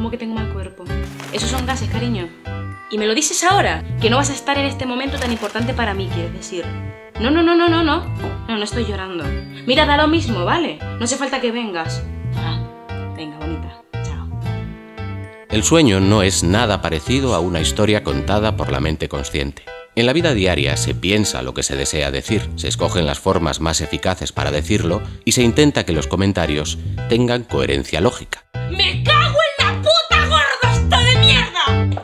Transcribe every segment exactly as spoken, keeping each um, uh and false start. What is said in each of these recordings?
¿Cómo que tengo mal cuerpo? Esos son gases, cariño. ¿Y me lo dices ahora? Que no vas a estar en este momento tan importante para mí, quieres decir. No, no, no, no, no, no. No, no estoy llorando. Mira, da lo mismo, ¿vale? No hace falta que vengas. Ah, venga, bonita. Chao. El sueño no es nada parecido a una historia contada por la mente consciente. En la vida diaria se piensa lo que se desea decir, se escogen las formas más eficaces para decirlo y se intenta que los comentarios tengan coherencia lógica. ¡Me cago en la puta, gordo esto de mierda!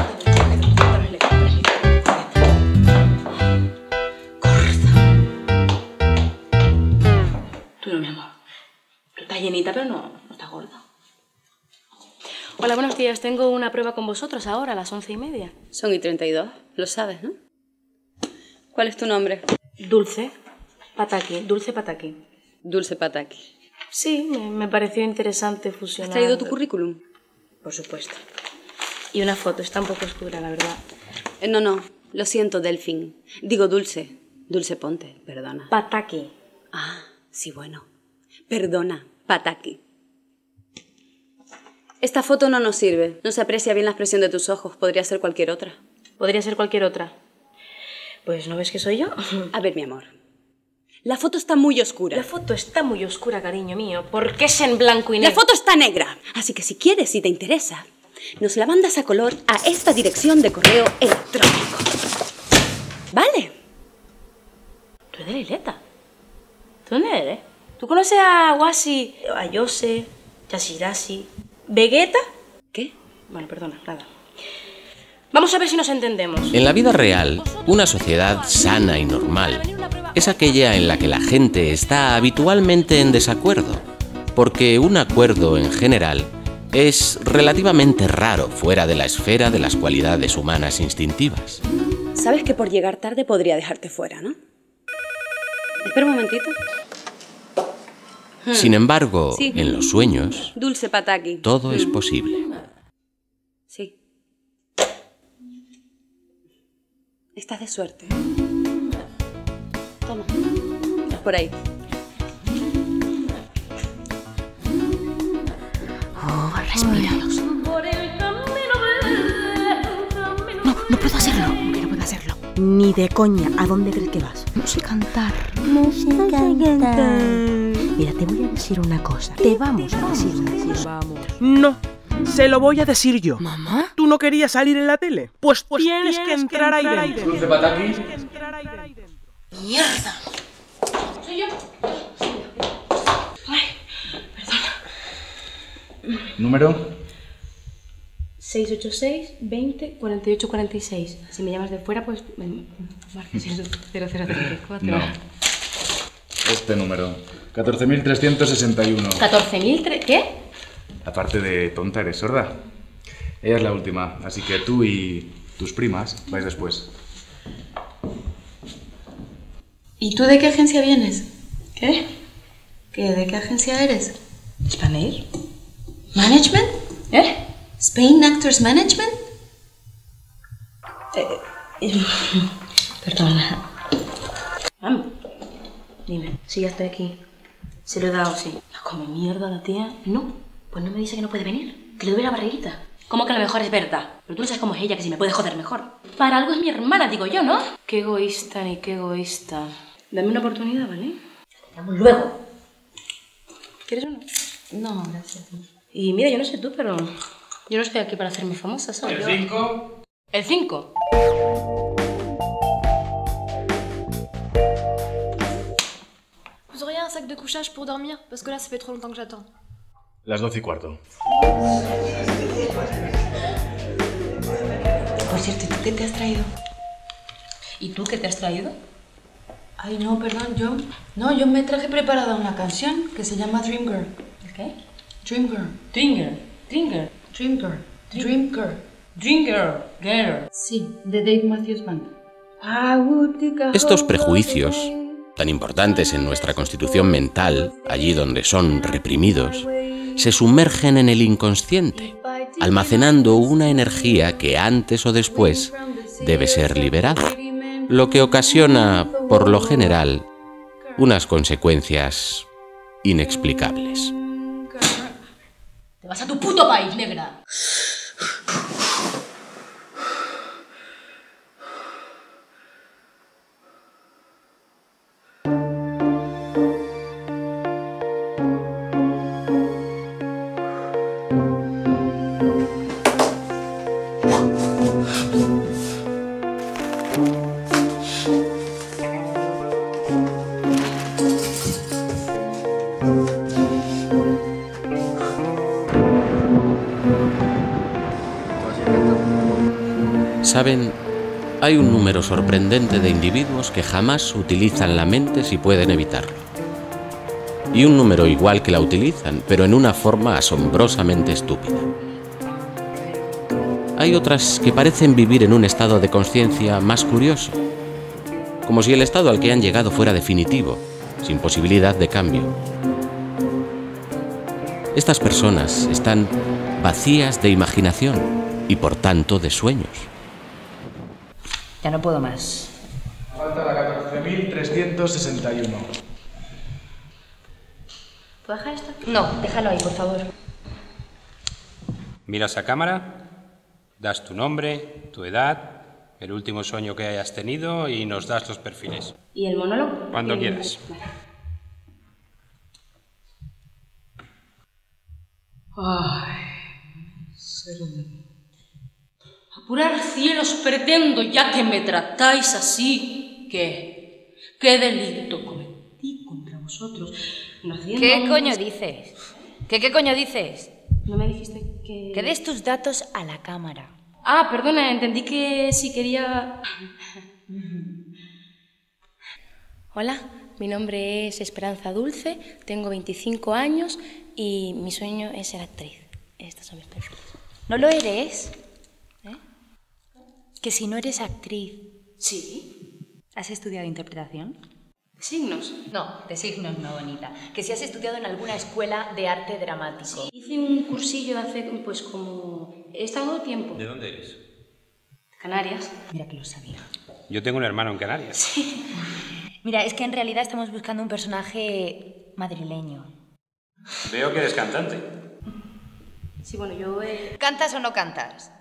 Tú no, mi amor. Tú estás llenita, pero no, no estás gorda. Hola, buenos días. Tengo una prueba con vosotros ahora a las once y media. Son y treinta y dos, lo sabes, ¿no? ¿Cuál es tu nombre? Dulce Pataki. Dulce Pataki. Dulce Pataki. Sí, me, me pareció interesante fusionar... ¿Has traído tu currículum? Por supuesto. Y una foto. Está un poco oscura, la verdad. Eh, no, no. Lo siento, Delfín. Digo Dulce. Dulce Ponte, perdona. Pataki. Ah, sí, bueno. Perdona, Pataki. Esta foto no nos sirve. No se aprecia bien la expresión de tus ojos. Podría ser cualquier otra. Podría ser cualquier otra. Pues, ¿no ves que soy yo? A ver, mi amor. La foto está muy oscura. La foto está muy oscura, cariño mío. ¿Por qué es en blanco y negro? La foto está negra. Así que si quieres, si te interesa, nos la mandas a color a esta dirección de correo electrónico. ¿Vale? Tú eres Lileta. ¿Tú dónde eres? ¿Tú conoces a Wasi, a Yose, Yashirashi, Vegeta? ¿Qué? Bueno, perdona, nada. Vamos a ver si nos entendemos. En la vida real, una sociedad sana y normal es aquella en la que la gente está habitualmente en desacuerdo, porque un acuerdo en general es relativamente raro fuera de la esfera de las cualidades humanas instintivas. Sabes que por llegar tarde podría dejarte fuera, ¿no? Espera un momentito. Sin embargo, Sí. en los sueños, Dulce Pataki. todo es posible. Sí. Estás de suerte. Toma. Por ahí. Oh, respira. No, no puedo hacerlo. Que no puedo hacerlo. Ni de coña. ¿A dónde crees que vas? No sé cantar. No sé cantar. Mira, te voy a decir una cosa. Te vamos a decir una cosa. Vamos. No, se lo voy a decir yo. ¿Mamá? ¿Tú no querías salir en la tele? Pues, pues tienes, tienes que entrar, que entrar ahí dentro. Dulce Pataki. ¡Mierda! ¿Soy yo? Ay, perdona. Número. seis ocho seis, veinte, cuarenta y ocho, cuarenta y seis. Si me llamas de fuera, pues... Marques cero cero cero cuatro. No. Este número. catorce mil trescientos sesenta y uno. ¿catorce mil? ¿Qué? Aparte de tonta, eres sorda. Ella es la última, así que tú y tus primas vais después. ¿Y tú de qué agencia vienes? ¿Qué? ¿Qué, ¿De qué agencia eres? ¿Spanair? ¿Management? ¿Eh? ¿Spain Actors Management? Eh, eh, perdona. Vamos. Dime, si ya estoy aquí. Se lo he dado, sí. ¿Como mierda la tía? No. Pues no me dice que no puede venir. Que le duele la barriguita. ¿Cómo que a lo mejor es verdad? Pero tú no sabes cómo es ella, que si me puede joder mejor. Para algo es mi hermana, digo yo, ¿no? Qué egoísta, ni qué egoísta. Dame una oportunidad, ¿vale? Te damos luego. ¿Quieres uno? No, gracias. Y mira, yo no sé tú, pero... yo no estoy aquí para hacerme famosa, ¿sabes? El cinco. ¿El cinco? Vous auriez un sac de couchage pour dormir? Parce que là, ça fait trop longtemps que j'attends. Las doce y cuarto. Por cierto, ¿y tú qué te has traído? ¿Y tú qué te has traído? Ay, no, perdón, yo... No, yo me traje preparada una canción que se llama Dream Girl. ¿Qué? Dream Girl. Dringer. Dringer. Dream Girl. Dream Girl. Dringer. Girl. Sí, de Dave Matthews Band. Estos prejuicios, tan importantes en nuestra constitución mental, allí donde son reprimidos, se sumergen en el inconsciente, almacenando una energía que antes o después debe ser liberada, lo que ocasiona, por lo general, unas consecuencias inexplicables. Te vas a tu puto país, negra. Saben, hay un número sorprendente de individuos que jamás utilizan la mente si pueden evitarlo. Y un número igual que la utilizan, pero en una forma asombrosamente estúpida. Hay otras que parecen vivir en un estado de conciencia más curioso, como si el estado al que han llegado fuera definitivo, sin posibilidad de cambio. Estas personas están vacías de imaginación y por tanto de sueños. Ya no puedo más. Falta la catorce mil trescientos sesenta y uno. ¿Puedo dejar esto? No, déjalo ahí, por favor. Miras a cámara, das tu nombre, tu edad, el último sueño que hayas tenido y nos das los perfiles. ¿Y el monólogo? Cuando el... quieras. Ay, ser humano. Apurar cielos pretendo, ya que me tratáis así. ¿Qué? ¿Qué delito cometí contra vosotros? Naciendo ¿Qué coño dices? ¿Qué qué coño dices? ¿No me dijiste que...? Que des tus datos a la cámara. Ah, perdona, entendí que si quería... Hola, mi nombre es Esperanza Dulce, tengo veinticinco años y mi sueño es ser actriz. Estos son mis perfiles. ¿No lo eres? ¿Eh? Que si no eres actriz... Sí. ¿Has estudiado interpretación? ¿Signos? No, de signos no, bonita. Que si has estudiado en alguna escuela de arte dramático. Sí, hice un cursillo hace, pues como... He estado tiempo. ¿De dónde eres? De Canarias. Mira que lo sabía. Yo tengo un hermano en Canarias. Sí. Mira, es que en realidad estamos buscando un personaje madrileño. Veo que eres cantante. Sí, bueno, yo he... ¿Cantas o no cantas?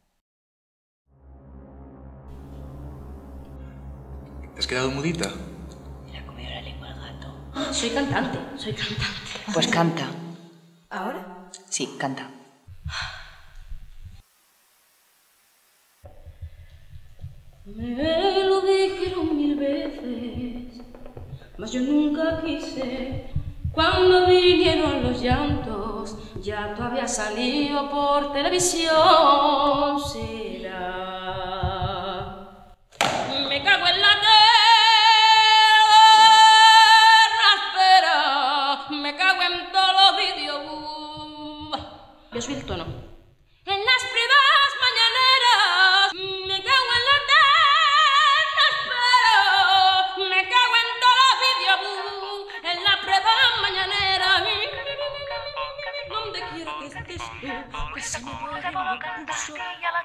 ¿Te has quedado mudita? Le ha comido la lengua al gato. Soy cantante, soy cantante. Pues canta. ¿Ahora? Sí, canta. Me lo dijeron mil veces, mas yo nunca quise. Cuando vinieron los llantos, ya tú habías salido por televisión. Será. Me cago en la tierra, espera. Me cago en todos los vídeos. Yo soy el tono. En las privadas mañaneras, me cago en la tierra, espera. Me cago en todos los vídeos. En la prueba mañanera, donde quiera que estés tú, que se me pone el pulso,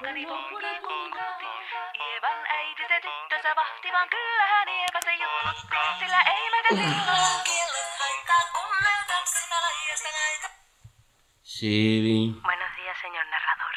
Ievan äiti se tyttönsä vahtivan, kyllähän Ieva se juttutti, sillä ei meitä silloin kiellet haittaa, kun me tanssimme laajasta näitä. Sí. Buenos días, señor narrador.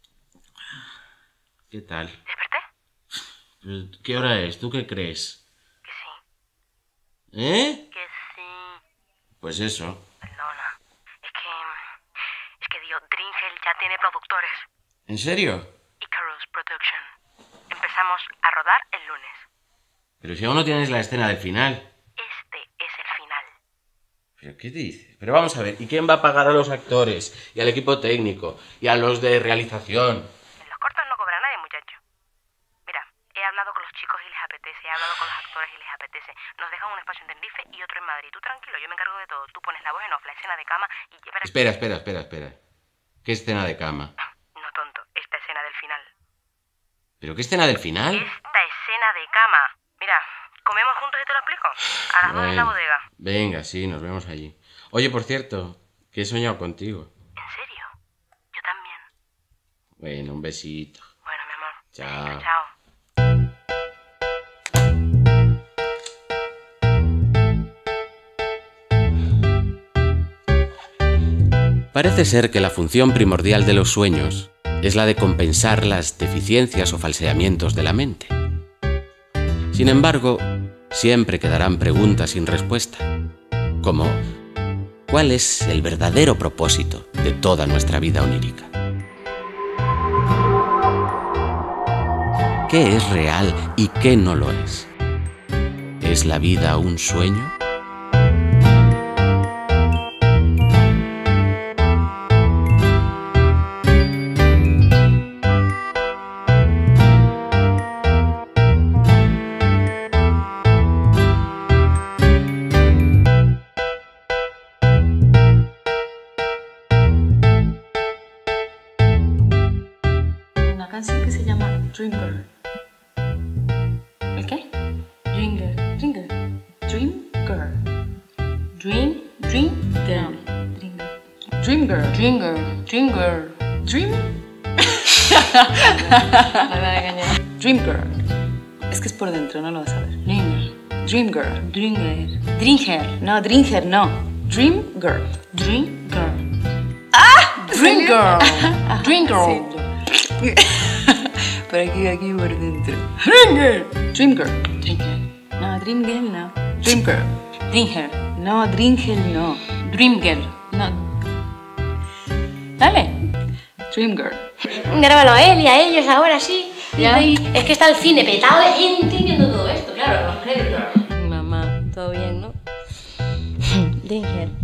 ¿Qué tal? ¿Desperté? ¿Qué hora es? ¿Tú qué crees? Que sí. ¿Eh? Que sí. Pues eso. Perdona. Es que... Es que, Dios, Dreamgel ya tiene productores. ¿En serio? Icarus Production. Empezamos a rodar el lunes. Pero si aún no tienes la escena del final. Este es el final. ¿Pero qué dices? Pero vamos a ver, ¿y quién va a pagar a los actores? Y al equipo técnico, y a los de realización. En los cortos no cobra nadie, muchacho. Mira, he hablado con los chicos y les apetece, he hablado con los actores y les apetece. Nos dejan un espacio en Tenerife y otro en Madrid. Tú tranquilo, yo me encargo de todo. Tú pones la voz en off, la escena de cama y... Espera, espera, espera, espera. ¿Qué escena de cama? No, tonto, esta escena del final. ¿Pero qué escena del final? Esta escena de cama. Mira, comemos juntos y te lo explico. A las dos en la bodega. Venga, sí, nos vemos allí. Oye, por cierto, que he soñado contigo. ¿En serio? Yo también. Bueno, un besito. Bueno, mi amor. Chao. Besito, chao. Parece ser que la función primordial de los sueños es la de compensar las deficiencias o falseamientos de la mente. Sin embargo, siempre quedarán preguntas sin respuesta, como ¿cuál es el verdadero propósito de toda nuestra vida onírica? ¿Qué es real y qué no lo es? ¿Es la vida un sueño? Una canción que se llama Dream Girl. ¿El qué? Dream Girl. Dream Girl. Dream Girl. Dream. Dream Girl. Dream Girl. Dream Girl. Dream Girl. Dream. Me va a engañar. Dream Girl. Es que es por dentro, no lo vas a ver. Dream Girl. Dream Girl. Dream Girl. Dream Girl. No, Dream Girl, no. Dream Girl. Dream Girl. ¡Ah! Dream Girl. Dream Girl. Pero aquí, aquí por dentro. Dream Girl. Dream Girl. Dream Girl. No, Dream Girl no. Dream Girl. Dream Girl. No, Dream Girl no. Dream Girl. No. Dale. Dream Girl. Grábalo a él y a ellos ahora sí. Ya. Y es que está el cine petado de gente viendo todo esto, claro, los créditos. Mamá, todo bien, ¿no? Dream Girl.